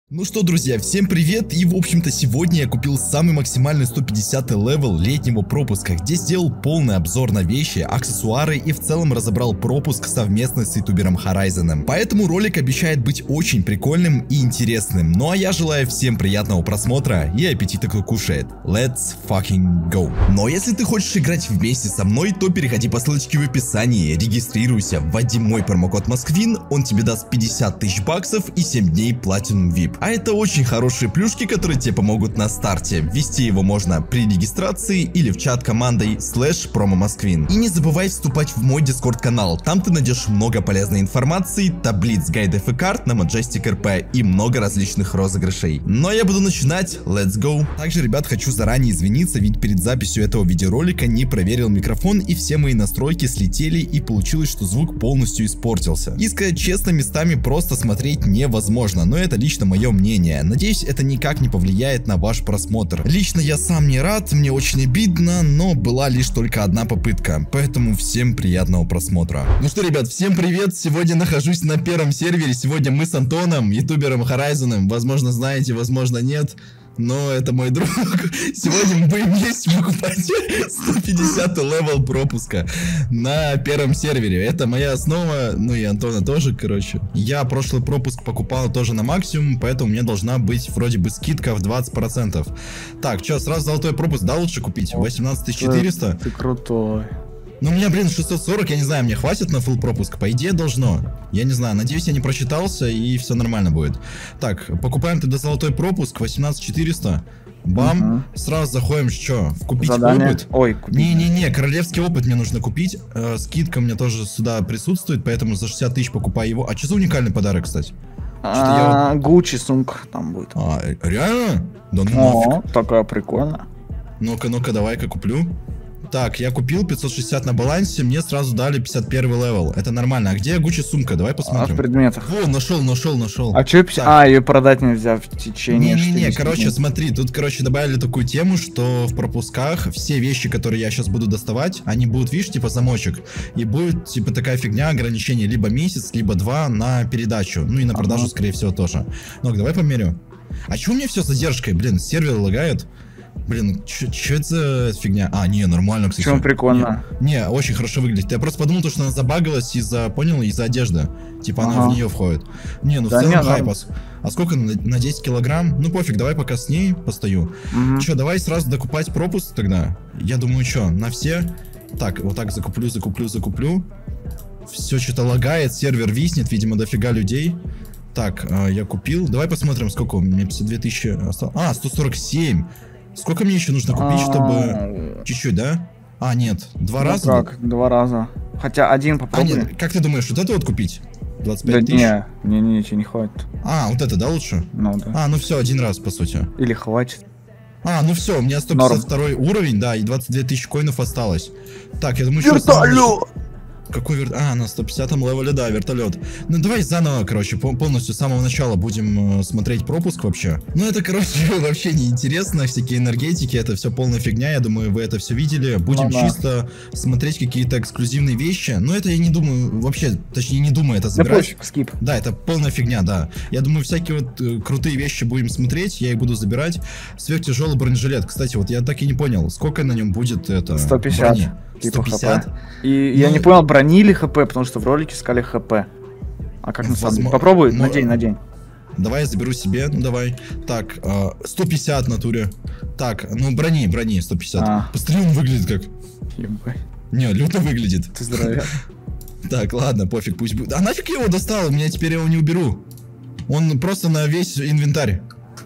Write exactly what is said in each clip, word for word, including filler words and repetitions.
Ну что, друзья, всем привет, и в общем-то сегодня я купил самый максимальный сто пятидесятый левел летнего пропуска, где сделал полный обзор на вещи, аксессуары и в целом разобрал пропуск совместно с ютубером Horizon. Поэтому ролик обещает быть очень прикольным и интересным. Ну а я желаю всем приятного просмотра и аппетита, кто кушает. Let's fucking go. Но если ты хочешь играть вместе со мной, то переходи по ссылочке в описании, регистрируйся, вводи мой промокод Москвин, он тебе даст пятьдесят тысяч баксов и семь дней Platinum ви ай пи. А это очень хорошие плюшки, которые тебе помогут на старте. Ввести его можно при регистрации или в чат командой слэш промо Москвин. И не забывай вступать в мой дискорд канал, там ты найдешь много полезной информации, таблиц, гайдов и карт на Majestic эр пи и много различных розыгрышей. Но я буду начинать, let's go. Также, ребят, хочу заранее извиниться, ведь перед записью этого видеоролика не проверил микрофон и все мои настройки слетели и получилось, что звук полностью испортился. И сказать честно, местами просто смотреть невозможно, но это лично мое мнение. Надеюсь, это никак не повлияет на ваш просмотр. Лично я сам не рад, мне очень обидно, но была лишь только одна попытка. Поэтому всем приятного просмотра. Ну что, ребят, всем привет. Сегодня нахожусь на первом сервере. Сегодня мы с Антоном, ютубером Horizon. Возможно, знаете, возможно, нет. Но это мой друг. Сегодня мы будем вместе покупать сто пятидесятый левел пропуска на первом сервере. Это моя основа, ну и Антона тоже, короче. Я прошлый пропуск покупал тоже на максимум, поэтому у меня должна быть вроде бы скидка в двадцать процентов. Так, что, сразу золотой пропуск, да, лучше купить? восемнадцать тысяч четыреста? Ты крутой. Ну, у меня, блин, шестьсот сорок, я не знаю, мне хватит на full пропуск? По идее, должно. Я не знаю, надеюсь, я не прочитался, и все нормально будет. Так, покупаем тогда золотой пропуск, восемнадцать четыреста. Бам, угу. Сразу заходим, что, в купить Задание. опыт? Ой, купить. Не-не-не, королевский опыт мне нужно купить. Э, скидка у меня тоже сюда присутствует, поэтому за шестьдесят тысяч покупаю его. А что за уникальный подарок, кстати? А, я... Гуччи сумка там будет. А, реально? Да ну О, нафиг. такая прикольная. Ну-ка, ну-ка, давай-ка куплю. Так, я купил пятьсот шестьдесят на балансе, мне сразу дали пятьдесят первый левел. Это нормально. А где Гуччи сумка? Давай посмотрим. А в предметах. О, нашел, нашел, нашел. А что пятьдесят? А, ее продать нельзя в течение. Не-не-не, короче, дней. Смотри, тут, короче, добавили такую тему, что в пропусках все вещи, которые я сейчас буду доставать, они будут, видишь, типа замочек. И будет, типа, такая фигня, ограничение либо месяц, либо два на передачу. Ну и на продажу, ага. Скорее всего, тоже. Ну, давай померю. А чего у меня все с задержкой? Блин, сервер лагает. Блин, что это за фигня? А, не, нормально, кстати. Почему прикольно? Не, не, очень хорошо выглядит. Я просто подумал, что она забагалась из-за, понял, из-за одежды. Типа ага. Она в нее входит. Не, ну да в целом хайп. А, а сколько на, на десять килограмм? Ну пофиг, давай пока с ней постою. Угу. Че, давай сразу докупать пропуск тогда. Я думаю, что, на все? Так, вот так закуплю, закуплю, закуплю. Все что-то лагает, сервер виснет, видимо, дофига людей. Так, я купил. Давай посмотрим, сколько у меня, пятьдесят две тысячи осталось. А, сто сорок семь. Сколько мне еще нужно купить, чтобы... Чуть-чуть, да? А, нет, два раза? Как, два раза. Хотя один попробуй. А, нет, как ты думаешь, вот это вот купить? двадцать пять тысяч? Не, не, не, ничего не хватит. А, вот это, да, лучше? Ну, да. А, ну все, один раз, по сути. Или хватит. А, ну все, у меня сто пятьдесят второй уровень, да, и двадцать две тысячи коинов осталось. Так, я думаю, что... Вертолет! Какой вертолет? А, на сто пятидесятом левеле, да, вертолет. Ну давай заново, короче, полностью с самого начала будем э, смотреть пропуск вообще. Ну это, короче, вообще не интересно, всякие энергетики, это все полная фигня, я думаю, вы это все видели. Будем ну, да. чисто смотреть какие-то эксклюзивные вещи. Но это я не думаю, вообще, точнее не думаю это забирать. Да, скип. Да, это полная фигня, да. Я думаю, всякие вот э, крутые вещи будем смотреть, я их буду забирать. Сверхтяжелый бронежилет, кстати, вот я так и не понял, сколько на нем будет это... сто пятьдесят. Брони? сто пятьдесят. И ну, я не понял, брони или хп, потому что в ролике сказали хп. А как на самом деле? Попробуй, ну, надень, надень. Давай я заберу себе, ну давай. Так, э, сто пятьдесят в натуре. Так, ну брони, брони сто пятьдесят. А. Посмотри, он выглядит как. Ебай. Не, люто выглядит. Ты здоровяк. Так, ладно, пофиг, пусть будет. А нафиг я его достал, у меня теперь его не уберу. Он просто на весь инвентарь.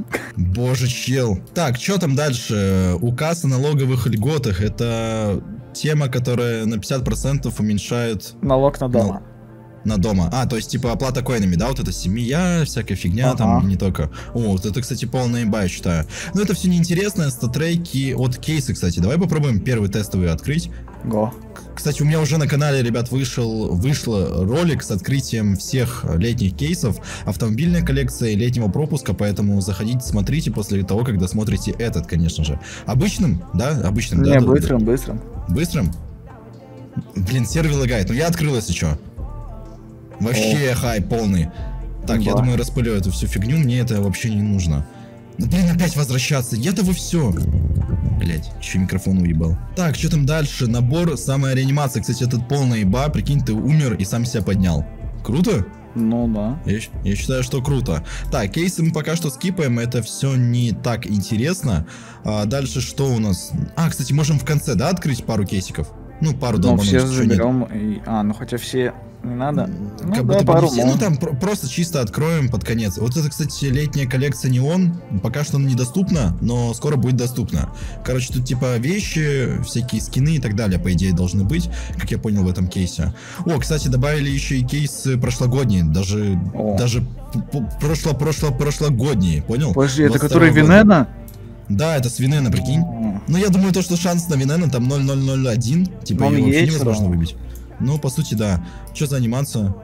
Боже, чел. Так, что там дальше? Указ о налоговых льготах. Это тема, которая на пятьдесят процентов уменьшает... Налог на дома. На, на дома. А, то есть, типа, оплата коинами, да? Вот это семья, всякая фигня, ага. Там не только... О, вот это, кстати, полная имба, я считаю. Но это все неинтересно. Статреки от кейса, кстати. Давай попробуем первый тестовый открыть. Го. Кстати, у меня уже на канале, ребят, вышел вышло ролик с открытием всех летних кейсов, автомобильная коллекция летнего пропуска, поэтому заходите, смотрите после того, когда смотрите этот, конечно же. Обычным, да? Обычным, Не, да? Не, быстрым, да? быстрым. Быстрым? Блин, сервер лагает. Ну я открыл, если что. Вообще О. хайп полный. Так, Да. я думаю, распылю эту всю фигню, мне это вообще не нужно. Ну, блин, опять возвращаться, я-то вы все. Блять, еще микрофон уебал. Так, что там дальше? Набор, самая реанимация. Кстати, этот полная еба, прикинь, ты умер и сам себя поднял. Круто? Ну да. Я, я считаю, что круто. Так, кейсы мы пока что скипаем, это все не так интересно. А дальше что у нас? А, кстати, можем в конце, да, открыть пару кейсиков? Ну, пару Ну, долбануть. все заберем. И... А, ну хотя все не надо. Ну, Как да, будто бы пару не все. можно. Ну, там про- просто чисто откроем под конец. Вот это, кстати, летняя коллекция Неон. Пока что она недоступна, но скоро будет доступна. Короче, тут типа вещи, всякие скины и так далее, по идее, должны быть, как я понял в этом кейсе. О, кстати, добавили еще и кейсы прошлогодние. Даже, О. даже прошло-прошло-прошлогодние, понял? Подожди, это двадцать который второго года. Винена? Да, это с Винена, прикинь. О. Ну, я думаю, то, что шанс на Винена там ноль ноль ноль один. Типа, Он его вообще есть, невозможно да. выбить. Ну, по сути, да. Что за анимация?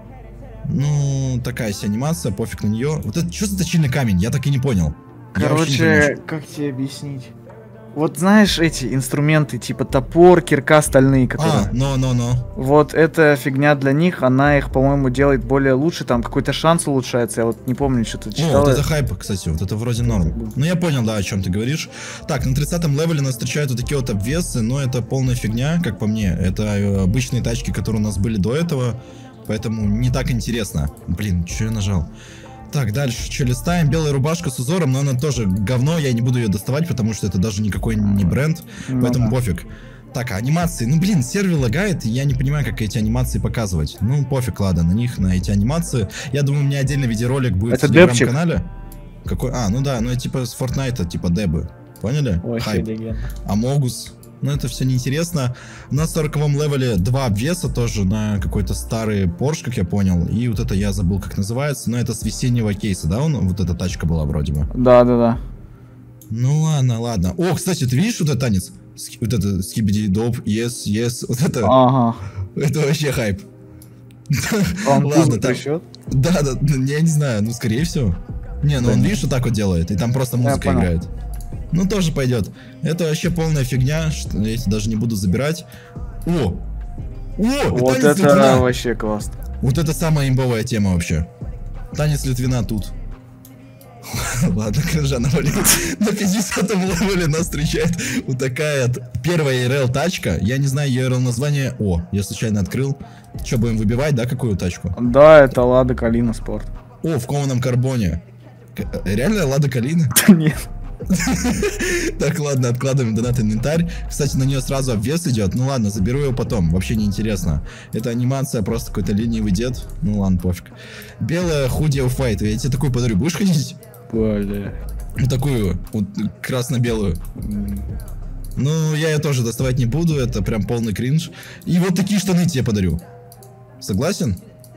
Ну, такая себе анимация, пофиг на нее. Вот это что за точильный камень? Я так и не понял. Я вообще не Короче, понимаю, как тебе объяснить? Вот знаешь эти инструменты, типа топор, кирка стальные, что- которые... А, но, но, но. Вот эта фигня для них, она их, по-моему, делает более лучше, там какой-то шанс улучшается, я вот не помню, что ты О, читал. вот это хайп, кстати, вот это вроде норм. Ну, я понял, да, о чем ты говоришь. Так, на тридцатом левеле нас встречают вот такие вот обвесы, но это полная фигня, как по мне. Это э, обычные тачки, которые у нас были до этого, поэтому не так интересно. Блин, что я нажал? Так, дальше, что листаем? Белая рубашка с узором, но она тоже говно, я не буду ее доставать, потому что это даже никакой не бренд, Ну поэтому да. пофиг. Так, а анимации, ну блин, сервер лагает, и я не понимаю, как эти анимации показывать. Ну, пофиг, ладно, на них, на эти анимации. Я думаю, у меня отдельный видеоролик будет Это в депчик? телеграм-канале. Какой? А, ну да, ну это типа с Fortnite, типа дебы. Поняли? Вообще Хайп. легенда. Амогус. Ну это все неинтересно. На сороковом левеле два обвеса тоже на какой-то старый Porsche, как я понял. И вот это я забыл, как называется. Но это с весеннего кейса, да? Он, вот эта тачка была вроде бы. Да, да, да. Ну ладно, ладно. О, кстати, ты видишь вот этот танец? Ски- Вот это скибиди доп, yes, yes. Вот это, Ага. это вообще хайп. Он Ладно, туз там- трясет? Да, да, да, я не знаю, ну скорее всего. Не, ну Да он, не. видишь, вот так вот делает, и там просто Я музыка понял. играет. Ну, тоже пойдет. Это вообще полная фигня, что я эти даже не буду забирать. О! О! Вот танец это Литвина! вообще классно. Вот это самая имбовая тема вообще. Танец Литвина тут. Ладно, крыжа навалил. На пятидесятом левеле нас встречает вот такая вот первая ай эр эл тачка. Я не знаю ее ай эр эл название. О, я случайно открыл. Что, будем выбивать, да, какую тачку? Да, это Лада Калина Спорт. О, в кованом карбоне. К- Реально Лада Калина? Нет. Так, ладно, откладываем донат инвентарь. Кстати, на нее сразу обвес идет. Ну ладно, заберу его потом. Вообще не интересно. Это анимация, просто какой-то ленивый дед. Ну ладно, пофиг. Белая худи оффайт. Я тебе такую подарю. Будешь ходить? Бля. Вот такую. Вот красно-белую. Ну, я ее тоже доставать не буду. Это прям полный кринж. И вот такие штаны тебе подарю. Согласен?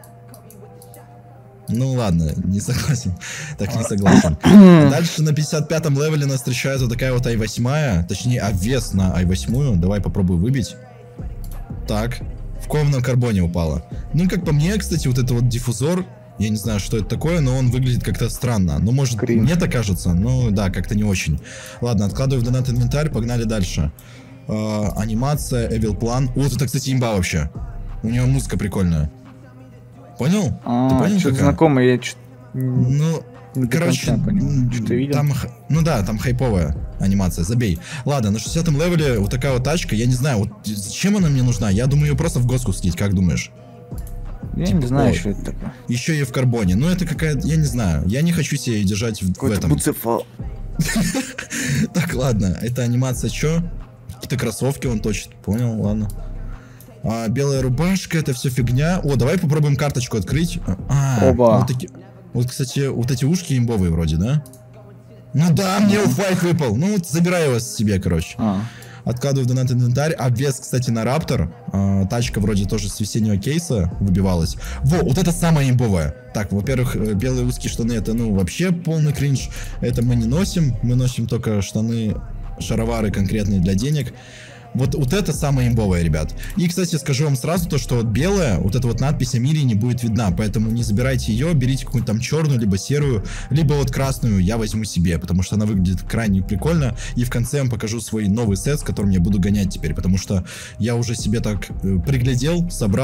Ну ладно, не согласен. Так, не согласен. Дальше на пятьдесят пятом левеле нас встречает вот такая вот ай восемь, точнее обвес на ай восемь. Давай попробую выбить. Так, в кованом карбоне упала. Ну, как по мне, кстати, вот это вот диффузор, я не знаю, что это такое, но он выглядит как-то странно. Ну, может, Кринж. мне так кажется, ну, да, как-то не очень. Ладно, откладываю в донат инвентарь, погнали дальше. Э, анимация, Evil Plan. Вот это, кстати, имба вообще. У него музыка прикольная. Понял? Ты А, понял, что-то какая? знакомое, я чё- Ну, не до короче, конца понял. м, Что-то видел? там, х- ну да, там хайповая анимация, забей. Ладно, на шестидесятом левеле вот такая вот тачка, я не знаю, вот зачем она мне нужна? Я думаю, ее просто в госку скинуть, как думаешь? Я типа, не знаю, о, что это такое. Еще и в карбоне. Ну, это какая-то, я не знаю, я не хочу себе ее держать в, в Какой-то этом. буцефал. Так, ладно, это анимация что? Какие-то кроссовки он точит, понял, ладно. А, белая рубашка, это все фигня. О, давай попробуем карточку открыть. А, Оба. Вот, таки- вот, кстати, вот эти ушки имбовые вроде, да? Ну да, мне уфайт выпал. Ну вот забирай его себе, короче. А, Откладываю в донат инвентарь. Обвес, кстати, на Раптор. А, тачка вроде тоже с весеннего кейса выбивалась. Во, вот это самое имбовое. Так, во-первых, э, белые узкие штаны, это, ну, вообще полный кринж. Это мы не носим. Мы носим только штаны, шаровары конкретные для денег. Вот, вот это самое имбовое, ребят. И, кстати, скажу вам сразу то, что вот белая, вот эта вот надпись о мире не будет видна, поэтому не забирайте ее, берите какую-нибудь там черную, либо серую, либо вот красную я возьму себе, потому что она выглядит крайне прикольно. И в конце я вам покажу свой новый сет, с которым я буду гонять теперь, потому что я уже себе так э, приглядел, собрал,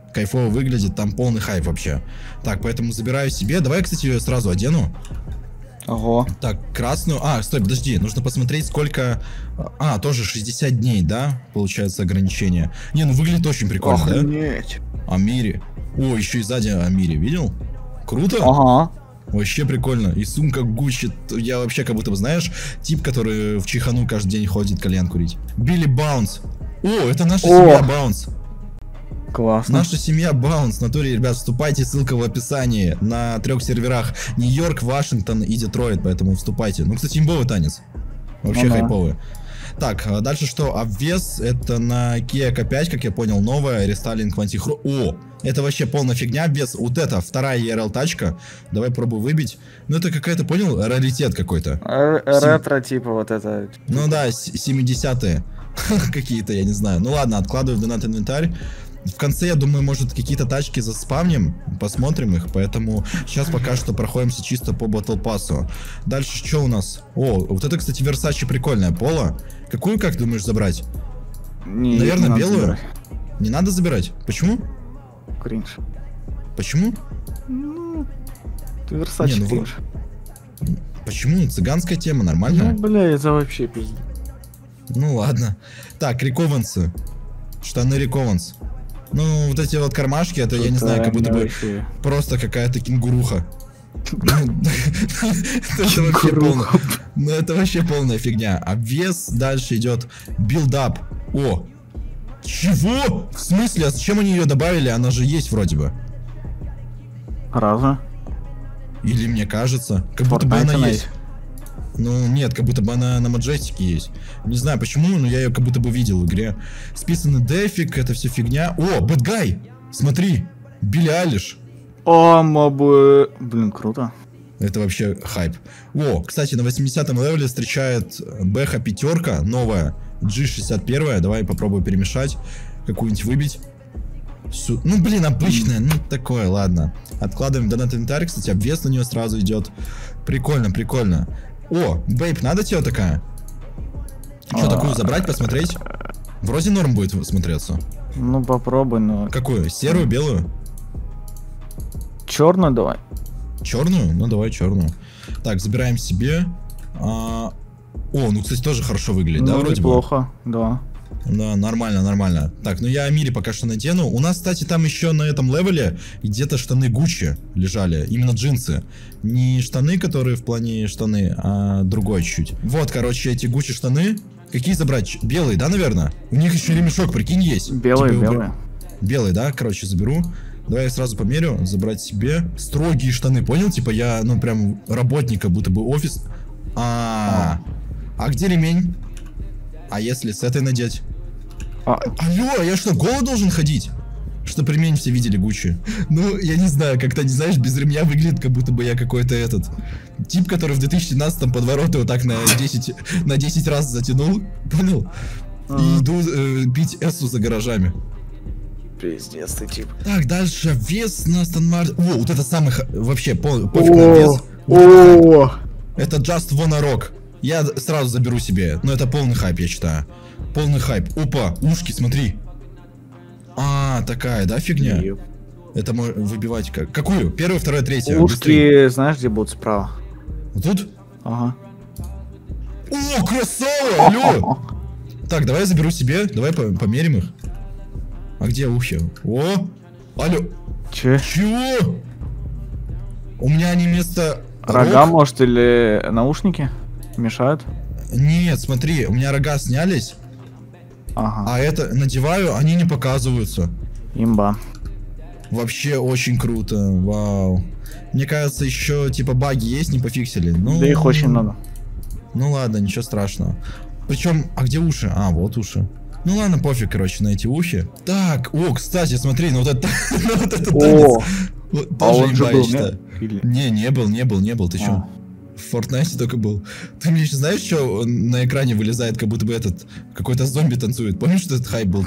кайфово выглядит, там полный хайп вообще. Так, поэтому забираю себе. Давай, кстати, ее сразу одену. Ого. Так, красную. А, стой, подожди, нужно посмотреть, сколько... А, тоже шестьдесят дней, да? Получается ограничение. Не, ну выглядит очень прикольно, Охренеть. да? Амири. О, еще и сзади Амири, видел? Круто? Ага. Вообще прикольно. И сумка Гуччи. Я вообще как будто бы, знаешь, тип, который в Чихану каждый день ходит кальян курить. Билли Баунс. О, это наша О. семья Баунс. Классно. Наша семья Баунс. В натуре, ребят, вступайте, ссылка в описании. На трех серверах. Нью-Йорк, Вашингтон и Детройт, поэтому вступайте. Ну, кстати, имбовый танец. Вообще Ну да. хайповый. Так, а дальше что? Обвес. Это на Kia K пять, как я понял, новая. Рестайлинг в антихро... О! Это вообще полная фигня. Обвес. Вот это, вторая и эр эл тачка. Давай пробую выбить. Ну, это какая-то, понял, раритет какой-то. Р- Ретро, типа, вот это. Ну да, с- семидесятые. Какие-то, я не знаю. Ну ладно, откладываю в донат инвентарь. В конце, я думаю, может, какие-то тачки заспавним, посмотрим их, поэтому сейчас пока что проходимся чисто по батл пассу. Дальше что у нас? О, вот это, кстати, Versace прикольная, Поло. Какую, как думаешь, забрать? Не, Наверное, не надо белую? забирать. Не надо забирать? Почему? Кринж. Почему? Ну, ты Версачи Не, ну вы- кринж. Почему? Цыганская тема, Ну, нормально? бля, это вообще пиздец. Ну ладно. Так, Риковансы. Штаны Рикованс. Ну, вот эти вот кармашки, это, я не знаю, как будто бы просто какая-то кенгуруха. Это вообще полная. Ну, это вообще полная фигня. Обвес, дальше идет билдап. О! Чего? В смысле? А зачем они ее добавили? Она же есть вроде бы. Разве? Или мне кажется, как будто бы она есть. Ну, нет, как будто бы она на Маджестике есть. Не знаю почему, но я ее как будто бы видел в игре. Списанный дефик, это все фигня. О, Bad Guy! Смотри, Билли Айлиш. О, мобы. Блин, круто. Это вообще хайп. О, кстати, на восьмидесятом левеле встречает Бэха пятерка, новая, джи шестьдесят один. Давай попробую перемешать, какую-нибудь выбить. Су... Ну, блин, обычная, ну, такое, ладно. Откладываем донат инвентарь, кстати, обвес на нее сразу идет. Прикольно, прикольно. О, бейб, надо тебе такая? Что, такую забрать, посмотреть? Вроде норм будет смотреться. Ну, попробуй, но... Какую? Серую, белую? Черную давай. Черную? Ну, давай черную. Так, забираем себе. А... О, ну, кстати, тоже хорошо выглядит, да, Ну, вроде неплохо, да. бы? Да, нормально, нормально. Так, ну я Амири пока что надену. У нас, кстати, там еще на этом левеле где-то штаны Гуччи лежали. Именно джинсы. Не штаны, которые в плане штаны, а другой чуть. Вот, короче, эти Гуччи штаны. Какие забрать? Белые, да, наверное? У них еще ремешок, прикинь, есть. Белые, Типа, белые. Белые, да? Короче, заберу. Давай я сразу померю. Забрать себе. Строгие штаны, понял? Типа я, ну, прям работник, как будто бы офис. А, -а, -а. а где ремень? А если с этой надеть? А... Алло, я что, голый должен ходить? Чтобы ремень все видели Гуччи. Ну, я не знаю, как-то, не знаешь, без ремня выглядит, как будто бы я какой-то этот... Тип, который в две тысячи семнадцатом подвороты вот так на десять, на десять раз затянул. Понял? А-а. И иду э, пить эссу за гаражами. Пиздец ты тип. Так, дальше вес на Астон Мартин. О, вот это самый х- вообще по, пофиг на вес. Вот О, это Just Wanna Rock. Я сразу заберу себе. Но это полный хайп, я считаю. Полный хайп. Опа, ушки, смотри. А, такая, да, фигня? Еп. Это можно выбивать как? Какую? Первую, вторую, третью. Ушки, Быстрее. знаешь, где будут справа? Вот тут? Ага. О, красава! Алло! Так, давай я заберу себе. Давай по- померим их. А где ухи? О! Алло! Че? Чего? У меня они вместо... Рога, рог- может, или наушники? Мешают? Нет, смотри, у меня рога снялись, Ага. а это надеваю, они не показываются. Имба. Вообще очень круто, вау. Мне кажется, еще типа баги есть, не пофиксили. Ну, Да их очень много. Ну ладно, ничего страшного. Причем, а где уши? А, вот уши. Ну ладно, пофиг, короче, на эти ухи. Так, о, кстати, смотри, ну вот это, ну вот это танец. О, Вот а тоже он же имба, я был, считаю. нет? Или- Не, не был, не был, не был, ты А. чё? В Fortnite только был. Ты мне еще знаешь, что на экране вылезает, как будто бы этот какой-то зомби танцует? Помнишь, что этот хайп был?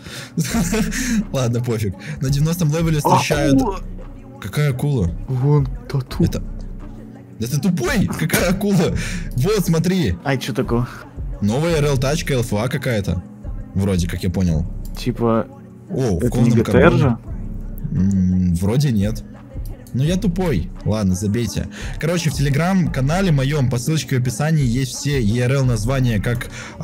Ладно, пофиг. На девяностом левеле встречают... Акула! Какая акула? Вон тату. Это... Да ты тупой! Какая акула? Вот, смотри. Ай, что такое? Новая эр эл тачка эл эф а какая-то. Вроде, как я понял. Типа, О, в это не кованом ГТР же? карбоне. М-м, вроде нет. Ну я тупой. Ладно, забейте. Короче, в телеграм-канале моем по ссылочке в описании есть все и ар эл названия как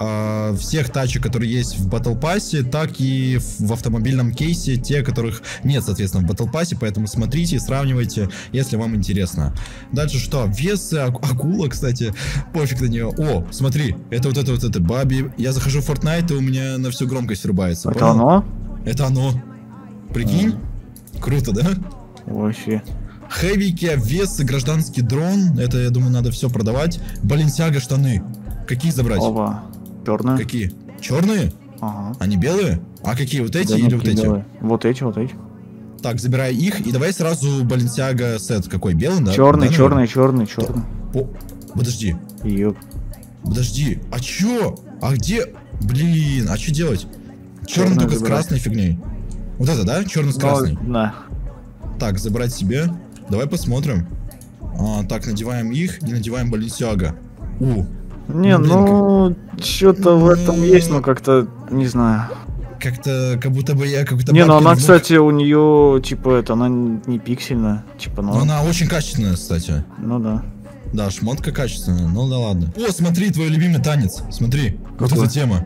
э, всех тачек, которые есть в Battle Pass, так и в, в автомобильном кейсе, те, которых нет, соответственно, в Battle Pass, поэтому смотрите, сравнивайте, если вам интересно. Дальше что? Вес аку акула, кстати, пофиг на нее. О, смотри, это вот это вот это Баби. Я захожу в Fortnite, и у меня на всю громкость рубается. Это понял? оно? Это оно. Прикинь? А. Круто, да? Вообще. Хэвики, вес и гражданский дрон. Это, я думаю, надо все продавать. Баленсиага штаны. Какие забрать? Оба. Черные. Какие? Черные? Ага. Они белые? А какие? Вот эти Да, или вот эти? белые. Вот эти, вот эти. Так, забирай их. И давай сразу Баленсиага сет. Какой? Белый, да? Черный, да, черный, черный, черный. О, подожди. Ёп. Подожди. А чё? А где? Блин, а что делать? Черный только забирай. С красной фигней. Вот это, да? Черный с красной? Ну, да. Так, забрать себе. Давай посмотрим. А, так, надеваем их и надеваем Баленсиага. У. Не, ну, ну что-то в этом есть, но как-то, не знаю. Как-то, как будто бы я как-то... Не, ну она, внук... кстати, у нее, типа, это, она не пиксельная, типа, ну... Но она очень качественная, кстати. Ну да. Да, шмотка качественная, ну да ладно. О, смотри, твой любимый танец, смотри, какой? Вот эта тема.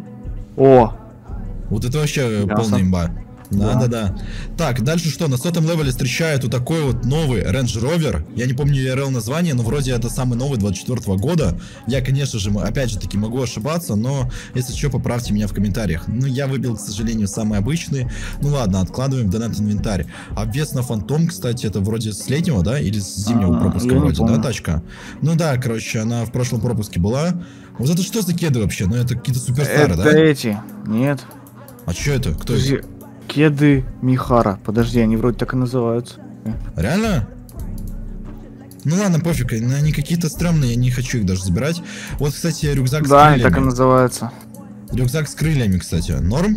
О! Вот это вообще Ясно. Полная имба. Да-да-да. Так, дальше что? На сотом левеле встречают вот такой вот новый Range Rover. Я не помню и ар эл название, но вроде это самый новый двадцать четвёртого года. Я, конечно же, опять же таки могу ошибаться, но если что, поправьте меня в комментариях. Ну, я выбил, к сожалению, самый обычный. Ну ладно, откладываем в донат инвентарь. Обвес на Фантом, кстати, это вроде с летнего, да? Или с зимнего а, пропуска вроде, да, тачка? Ну да, короче, она в прошлом пропуске была. Вот это что за кеды вообще? Ну это какие-то суперстары, да? Это эти. Нет. А что это? Кто это? Кеды Михара. Подожди, они вроде так и называются. Реально? Ну ладно, пофиг, они какие-то стрёмные, я не хочу их даже забирать. Вот, кстати, рюкзак да, с крыльями. Да, так и называется. Рюкзак с крыльями, кстати. Норм?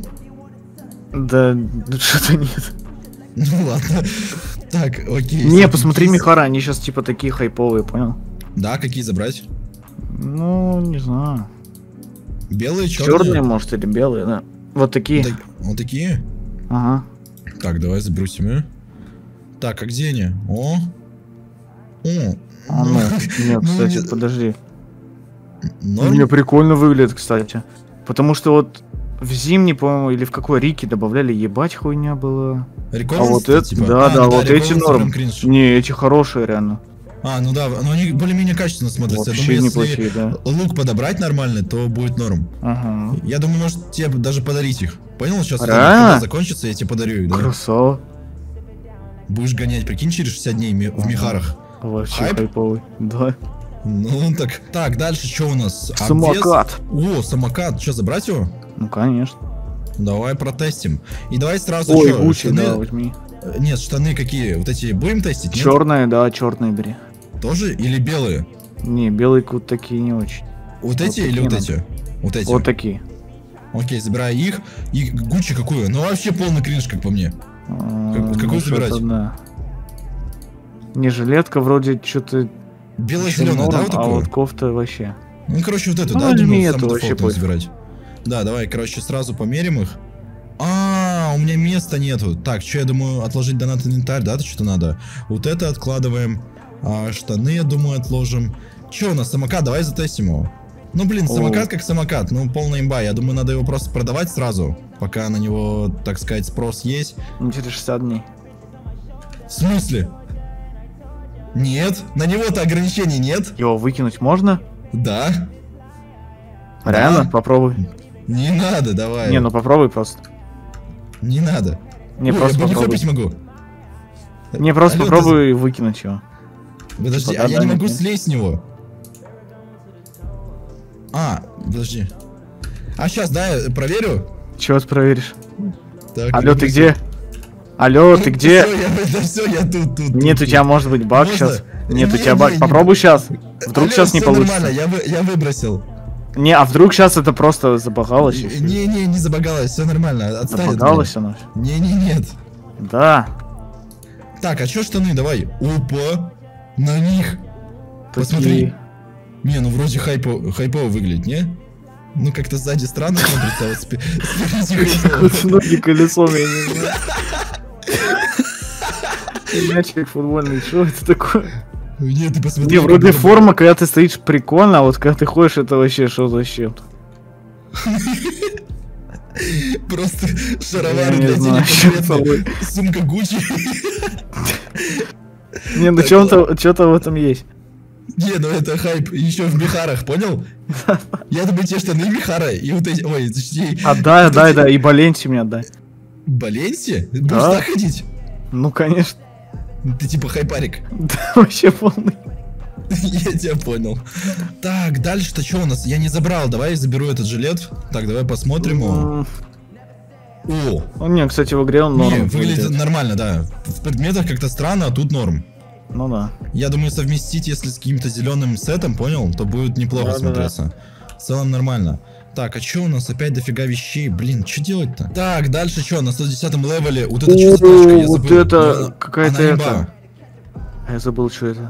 Да, что-то нет. Ну ладно. Так, окей. Не, посмотри Михара, они сейчас типа такие хайповые, понял? Да, какие забрать? Ну, не знаю. Белые, черные? Черные, может, или белые, да. Вот такие. Вот, вот такие? Ага. Так, давай заберу себе. Так, а где они? О! О! А, ну, нет, кстати, ну, подожди. Норм? Мне прикольно выглядит, кстати. Потому что вот в зимний, по-моему, или в какой Рике добавляли, ебать хуйня была. Рекорд, а вот это, типа? да, а, да, ну, вот да, эти норм. Не, эти хорошие, реально. А, ну да, но они более-менее качественно смотрятся. Вообще я думаю, неплохие, если да. лук подобрать нормальный, то будет норм. Ага. Я думаю, может тебе даже подарить их. Понял? Сейчас когда закончится, я тебе подарю их, да? Красава. Будешь гонять, прикинь, через шестьдесят дней ми ага. в мехарах. Вообще Хайп? Хайповый, да. Ну так, так, дальше что у нас? Самокат. Обвес. О, самокат, что, забрать его? Ну конечно. Давай протестим. И давай сразу Ой, что, Гуччи, штаны... да, возьми. Нет, штаны какие? Вот эти будем тестить? Черные, да, черные бери. Тоже или белые? Не, белые вот такие не очень. Вот, вот эти или вот надо. эти? Вот эти. Вот такие. Окей, забирай их. И Гуччи какую? Ну вообще полный кринж, как по мне. А, как, какую ну, забирать? Да. Не, жилетка вроде что-то... Бело-зеленая, да, вот такую? А вот кофта вообще. Ну, короче, вот эту, ну, да, думаю, самый вообще забирать. Да, давай, короче, сразу померим их. А, у меня места нету. Так, что я думаю, отложить донат инвентарь, да, то что-то надо. Вот это откладываем. А, штаны, я думаю, отложим. Че у нас, самокат? Давай затестим его. Ну, блин, самокат как самокат, ну, полная имба. Я думаю, надо его просто продавать сразу, пока на него, так сказать, спрос есть. Ну, через шестьдесят дней. В смысле? Нет, на него-то ограничений нет. Его выкинуть можно? Да. Реально? Да. Попробуй. Не надо, давай. Не, ну попробуй просто. Не надо. Не, Ой, просто я попробуй. не могу. Не, просто Алло, попробуй ты... выкинуть его. Подожди, типа, а я не могу нет? слезть с него. А, подожди. А сейчас, да, я проверю? Чего ты проверишь? Так, алло, ты где? Алло, ты где? Все, я, да все, я тут, тут. Нет, тут, у тебя может быть баг Можно? сейчас. Нет, Не, у тебя не, баг. не, Попробуй сейчас. Вдруг алло, сейчас не все получится. Нормально, я, вы, я выбросил. Не, а вдруг сейчас это просто забагалось? И Не, не, не забагалось, все нормально. Отстань. Забагалось оно? Не, не, нет. Да. Так, а что штаны? Давай. Опа. На них. Посмотри. Не, ну вроде хайпо, хайпово выглядит, не? Ну как-то сзади странно смотрится, а вот спереди ноги колесом, я не знаю. Мячик футбольный, что это такое? Нет, ты посмотри. Не, вроде форма, когда ты стоишь, прикольно, а вот когда ты ходишь, это вообще что за чем-то. Просто шаровары для денег, сумка Гуччи. Не, ну что-то что-то в этом есть. Не, ну это хайп еще в мехарах, понял? Я думаю, те штаны мехара и вот эти... Ой, точнее... Отдай, отдай, да, и Баленси мне отдай. Баленси? Будешь так ходить? Ну, конечно. Ты типа хайпарик. Да, вообще полный. Я тебя понял. Так, дальше-то что у нас? Я не забрал, давай я заберу этот жилет. Так, давай посмотрим. О! Ну, не, кстати, в игре он норм. Не, выглядит нормально, да. В предметах как-то странно, а тут норм. Ну да. Я думаю, совместить, если с каким-то зеленым сетом, понял, то будет неплохо да, смотреться. Да, да. В целом нормально. Так, а что у нас опять дофига вещей? Блин, что делать-то? Так, дальше что? На сто десятом левеле. Вот это что за тачка? Я вот забыл. это какая-то это. Я забыл, что это.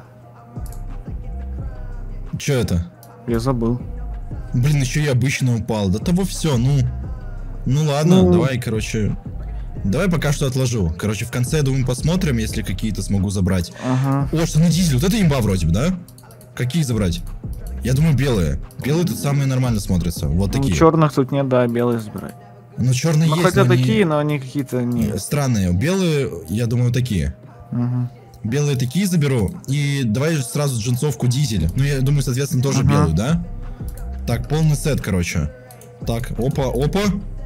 Что это? Я забыл. Блин, еще и обычно упал. До того все, ну. Ну ладно, ну... давай, короче. Давай пока что отложу. Короче, в конце, я думаю, посмотрим, если какие-то смогу забрать. Ага. О, что на дизель. Вот это имба вроде бы, да? Какие забрать? Я думаю, белые. Белые тут самые нормально смотрятся. Вот ну, такие. Черных тут нет, да, белые забирать. Ну, черные ну, есть. Хотя но такие, они... но они какие-то не. Странные. Белые, я думаю, такие. Угу. Белые такие заберу. И давай сразу джинсовку дизель. Ну, я думаю, соответственно, тоже ага. белую, да? Так, полный сет, короче. Так, опа, опа.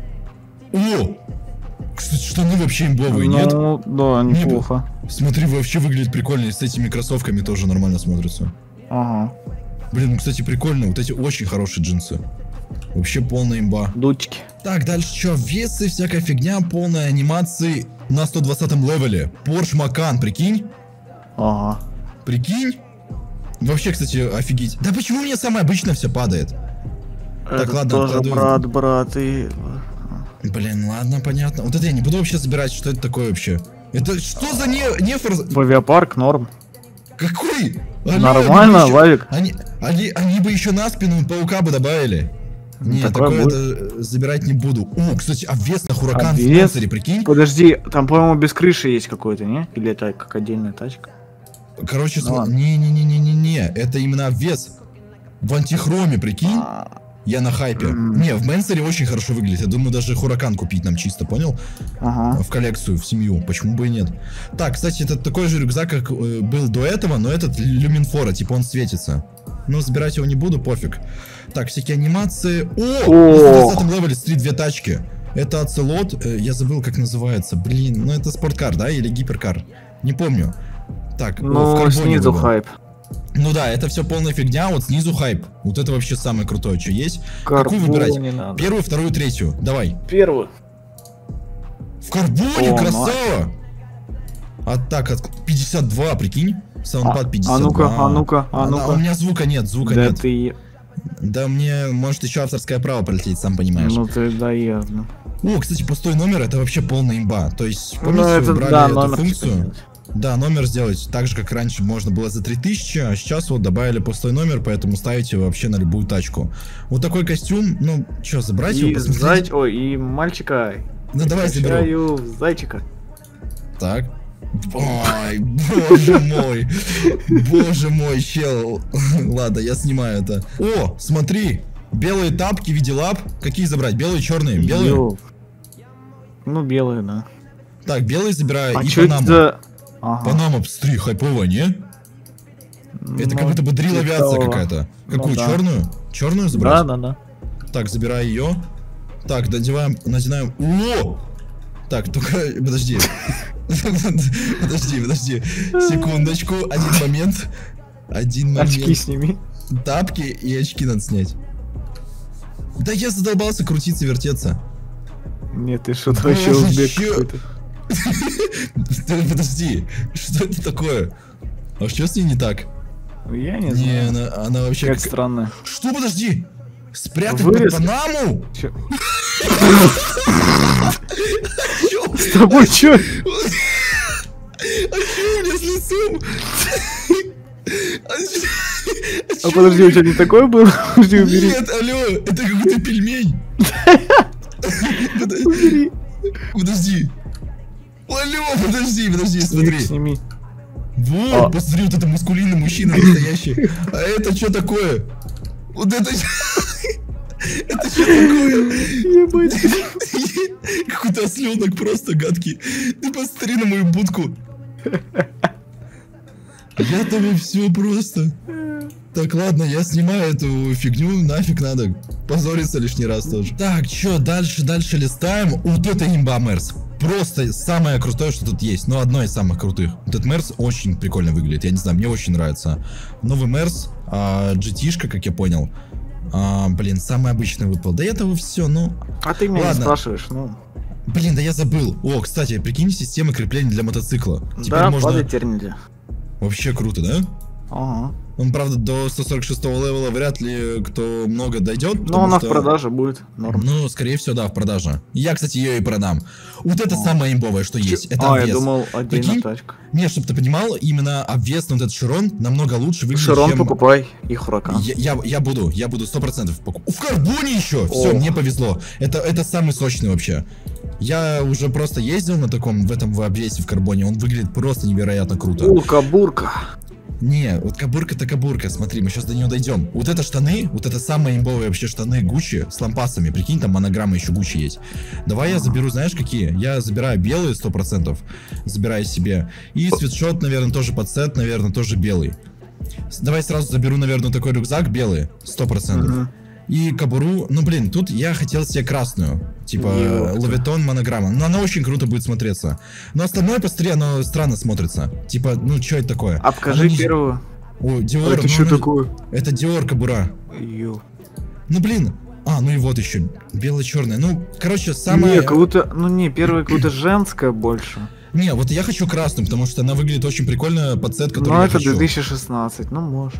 О! Кстати, штаны вообще имбовые, ну, нет? Да, неплохо. Не, смотри, вообще выглядит прикольно. И с этими кроссовками тоже нормально смотрится. Ага. Блин, ну, кстати, прикольно. Вот эти очень хорошие джинсы. Вообще полная имба. Дудчики. Так, дальше что? Весы, всякая фигня, полная анимации на сто двадцатом левеле. Porsche Macan, прикинь? Ага. Прикинь? Вообще, кстати, офигеть. Да почему мне самое обычное все падает? Это так, ладно, тоже кладу... брат, брат и... Блин, ладно, понятно. Вот это я не буду вообще забирать, что это такое вообще. Это что за не... нефор... В авиапарк норм. Какой? Алло, нормально, они Вавик. Они, они, они бы еще на спину паука бы добавили. Не, такое, такое это забирать не буду. О, кстати, обвес на Huracan в Мэнсере, прикинь? Подожди, там, по-моему, без крыши есть какой-то, не? Или это как отдельная тачка? Короче, ну, не-не-не-не-не-не, это именно обвес. В антихроме, прикинь? А... Я на хайпе. Mm. Не, в Мэнсере очень хорошо выглядит. Я думаю, даже Huracan купить нам чисто, понял? Ага. В коллекцию, в семью. Почему бы и нет? Так, кстати, это такой же рюкзак, как э, был до этого, но этот люминфора, типа он светится. Но забирать его не буду, пофиг. Так, всякие анимации. О! На двадцатом левеле стоит две тачки. Это Оцелот. Э, я забыл, как называется. Блин, ну это спорткар, да? Или гиперкар? Не помню. Так, ну, в снизу было. Хайп. Ну да, это все полная фигня, вот снизу хайп. Вот это вообще самое крутое, что есть. Карбоне. Какую выбирать? Первую, вторую, третью. Давай. Первую. В карбоне, о, красава! А так, пятьдесят два, прикинь? Саундпад пятьдесят два. А ну-ка, а ну-ка, а ну-ка. У меня звука нет, звука да нет. Ты... Да мне может еще авторское право пролететь, сам понимаешь. Ну ты да явно. О, кстати, пустой номер это вообще полная имба. То есть, помните, ну, это, убрали да, эту функцию? Да, номер сделать так же, как раньше можно было за три тысячи, а сейчас вот добавили пустой номер, поэтому ставите его вообще на любую тачку. Вот такой костюм, ну, что, забрать и его, посмотреть? Зай... Ой, и мальчика. Ну, давай заберу. Зайчика. Так. Ой, боже мой. Боже мой, чел. Ладно, я снимаю это. О, смотри. Белые тапки в виде лап. Какие забрать? Белые, черные? Белые? Йо. Ну, белые, да. Так, белые забираю. А и Панаму. За... Ага. Панама, посмотри, хайповая, не? Ну, это как будто бы дрил авиация какая-то. Какую, ну, да. черную? Черную забрать? Да, да, да. Так, забирай ее. Так, надеваем, надеваем. О! Так, только, подожди. Подожди, подожди. Секундочку, один момент. Один момент. Очки сними. Тапки и очки надо снять. Да я задолбался крутиться, вертеться. Нет, ты что-то вообще узбек какой-то. Подожди, что это такое? А что с ней не так? Я не знаю. Не, она, она вообще как странная. Что, подожди? Спрятать под Панаму? С тобой чё? А чё у меня с лицом? А подожди, у тебя не такое было? Нет, алло, это какой-то пельмень. Убери. Подожди. Алло, подожди, подожди, смотри. Сними. Вот, А. посмотри, вот это мускулинный мужчина настоящий. А это что такое? Вот это... Это что такое? Какой-то осленок просто гадкий. Ты посмотри на мою будку. Я там все просто. Так, ладно, я снимаю эту фигню, нафиг надо. Позориться лишний раз тоже. Так, чё, дальше, дальше листаем. Вот это имба Мерс. Просто самое крутое, что тут есть. Ну, одно из самых крутых. Вот этот Мерс очень прикольно выглядит. Я не знаю, мне очень нравится. Новый Мерс, а, джи ти-шка, как я понял. А, блин, самый обычный выпал. Да этого все, ну... А ты меня Ладно. не спрашиваешь, ну... Блин, да я забыл. О, кстати, прикинь, система крепления для мотоцикла. Теперь Да, можно... падать теперь нельзя. Вообще круто, да? Ага. Он, правда, до сто сорок шестого левела вряд ли кто много дойдет. Но она что... в продаже будет. Норм. Ну, скорее всего, да, в продаже. Я, кстати, ее и продам. Вот это А. самое имбовое, что есть. Это а, обвес. я думал, отдельная Прикинь? тачка. Не, чтобы ты понимал, именно обвес на вот этот Широн намного лучше выглядит, Широн чем... покупай и Хуракан. Я, я, я буду, я буду сто процентов покупать. В карбоне еще! Все, О. мне повезло. Это, это самый сочный вообще. Я уже просто ездил на таком, в этом в обвесе в карбоне. Он выглядит просто невероятно круто. Бурка-бурка. Не, вот кабурка-то кабурка, смотри, мы сейчас до нее дойдем. Вот это штаны, вот это самые имбовые вообще штаны Гуччи с лампасами. Прикинь, там монограмма еще Гуччи есть. Давай я заберу, знаешь какие? Я забираю белые сто процентов. Забираю себе. И свитшот, наверное, тоже под сет, наверное, тоже белый. Давай сразу заберу, наверное, такой рюкзак белый, сто процентов. Угу. И кобуру, ну блин, тут я хотел себе красную. Типа Ёпта. лавитон монограмма. Но она очень круто будет смотреться. Но остальное посмотри, оно странно смотрится. Типа, ну что это такое? А покажи Оно не- первую. О, Диор. А это ну, что оно- такое? Это Диор кобура. Ё. Ну блин. А, ну и вот еще. Бело-черная. Ну, короче, самое... Не, как-то, ну не, первая как-то женская больше. Не, вот я хочу красную, потому что она выглядит очень прикольно под цвет, который Ну я это хочу. две тысячи шестнадцать, ну может.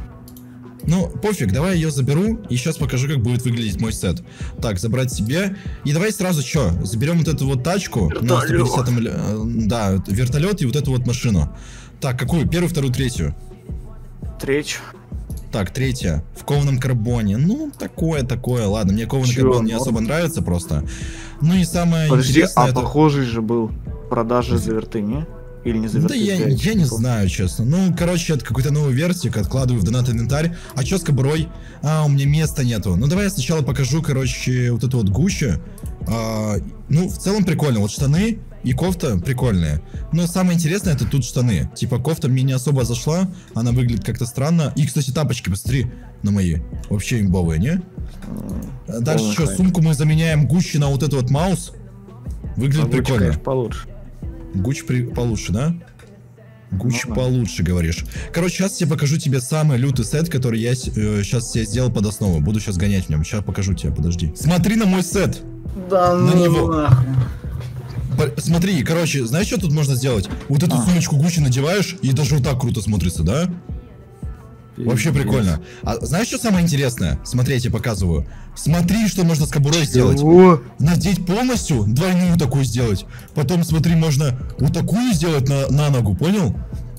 Ну, пофиг, давай ее заберу и сейчас покажу, как будет выглядеть мой сет. Так, забрать себе. И давай сразу что? Заберем вот эту вот тачку на сто пятидесятом, э, да, вертолет и вот эту вот машину. Так, какую? Первую, вторую, третью. Третью. Так, третья. В кованом карбоне. Ну, такое, такое. Ладно, мне кованый Чё, карбон не норм? особо нравится просто. Ну и самое Подожди, интересное а это... похожий же был в продаже за верты, не? Или не за верты? Да я, я не знаю, честно. Ну, короче, это какой-то новый вертик, откладываю в донат инвентарь. А чё с кобурой? А, у меня места нету. Ну, давай я сначала покажу, короче, вот эту вот Гуччи. А, ну, в целом прикольно. Вот штаны и кофта прикольные. Но самое интересное, это тут штаны. Типа, кофта мне не особо зашла. Она выглядит как-то странно. И, кстати, тапочки, посмотри на мои. Вообще имбовые, не? Дальше полный что, хайп. сумку мы заменяем Гуччи на вот этот вот маус. Выглядит А Гуччи, прикольно. конечно, получше. Гуччи при... получше, да? Гуччи Ну да. получше, говоришь. Короче, сейчас я покажу тебе самый лютый сет, который я сейчас себе сделал под основу. Буду сейчас гонять в нем. Сейчас покажу тебе, подожди. Смотри на мой сет. Да На ну него. нахуй. По- Смотри, короче, знаешь, что тут можно сделать? Вот эту А. сумочку Гуччи надеваешь, и даже вот так круто смотрится, да? Вообще Пиздец. прикольно. А знаешь, что самое интересное? Смотри, я тебе показываю. Смотри, что можно с кобурой сделать. Чего? Надеть полностью, двойную такую сделать. Потом, смотри, можно вот такую сделать на, на ногу, понял?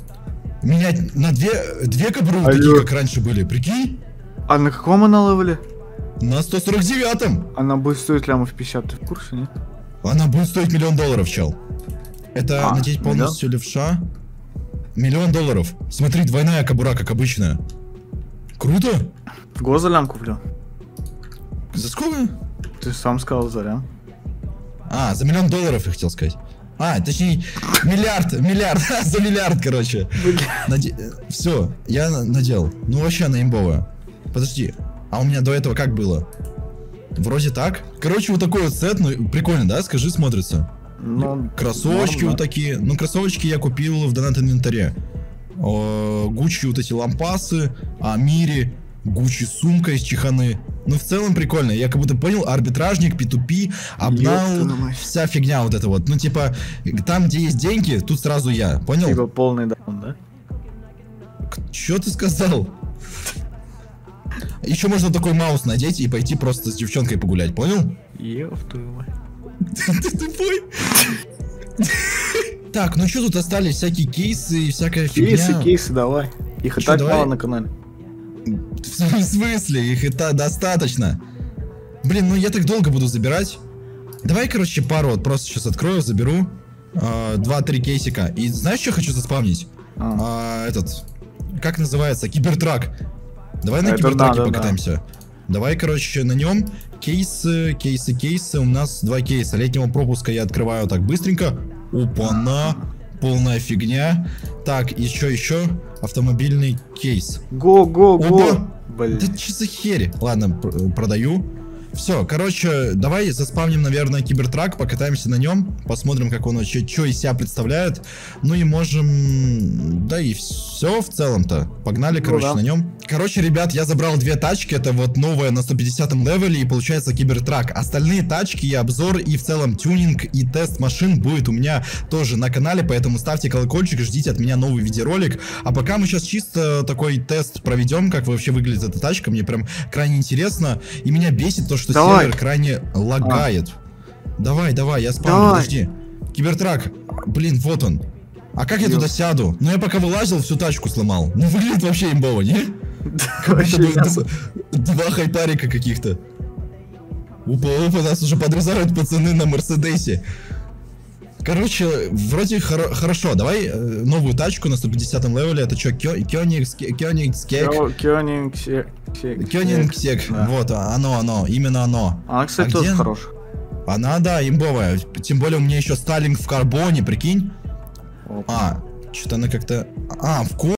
Менять на две, две кобуры, вот Алло. такие, как раньше были, прикинь? А на каком она левеле? На сто сорок девятом. Она будет стоить лямов пятьдесят, ты в курсе, нет? Она будет стоить миллион долларов, чел. Это А, надеть полностью левша. Миллион долларов. Смотри, двойная кобура, как обычная. Круто? В год за лям куплю. За сколько? Ты сам сказал за лям. А, за миллион долларов, я хотел сказать. А, точнее, миллиард, миллиард, за миллиард, короче. Все, я на- надел. Ну, вообще она имбовая. Подожди, а у меня до этого как было? Вроде так. Короче, вот такой вот сет, ну, прикольно, да? Скажи, смотрится. Ну, Кроссовочки норм, вот да. такие. Ну, кроссовочки я купил в донат-инвентаре. О, Гуччи вот эти лампасы, Амири, Гуччи сумка из чеханы. Ну, в целом прикольно. Я как будто понял, арбитражник, пи ту пи, обнал, Ёпта мать. вся фигня вот эта вот. Ну, типа, там, где есть деньги, тут сразу я. Понял? Типа полный даун, да? Чё ты сказал? Еще можно такой маус надеть и пойти просто с девчонкой погулять, понял? Ёб твою мать. Ты тупой? Так, ну что тут остались? Всякие кейсы и всякая фигня. Кейсы, кейсы, давай. Их и Чё, так давай? мало на канале. В смысле? Их и та достаточно. Блин, ну я так долго буду забирать. Давай, короче, пару вот просто сейчас открою, заберу. два-три кейсика. И знаешь, что хочу заспавнить? А. А, этот, как называется? Кибертрак. Давай на Это кибертраке надо, покатаемся. Да. Давай, короче, на нем кейсы, кейсы, кейсы. У нас два кейса. Летнего пропуска я открываю так быстренько. Опа-на. Полная фигня. Так, еще, еще. Автомобильный кейс. Го-го-го. Да что за херь? Ладно, продаю. Все, короче, давай заспавним, наверное, кибертрак, покатаемся на нем, посмотрим, как он вообще, что из себя представляет. Ну и можем... Да и все в целом-то. Погнали, короче, ну, да. на нем. Короче, ребят, я забрал две тачки, это вот новая на сто пятидесятом левеле, и получается кибертрак. Остальные тачки и обзор, и в целом тюнинг, и тест машин будет у меня тоже на канале, поэтому ставьте колокольчик, ждите от меня новый видеоролик. А пока мы сейчас чисто такой тест проведем, как вообще выглядит эта тачка, мне прям крайне интересно. И меня бесит то, что давай. Сервер крайне лагает. А. Давай, давай, я спам, подожди. Кибертрак, блин, вот он. А как я туда сяду? Ну я пока вылазил, всю тачку сломал. Ну выглядит вообще имбово, не? Два хайпарика каких-то. Опа, опа, нас уже подрезают пацаны на Мерседесе. Короче, вроде хор хорошо. Давай э, новую тачку на сто пятидесятом левеле. Это что, Кёнигсек? Кёнигсек. Кёнигсек. Вот, оно, оно, именно оно. Она, кстати, а тоже хорошая. Она, да, имбовая. Тем более у меня еще Сталинг в карбоне, прикинь. Опа. А, что-то она как-то... А, в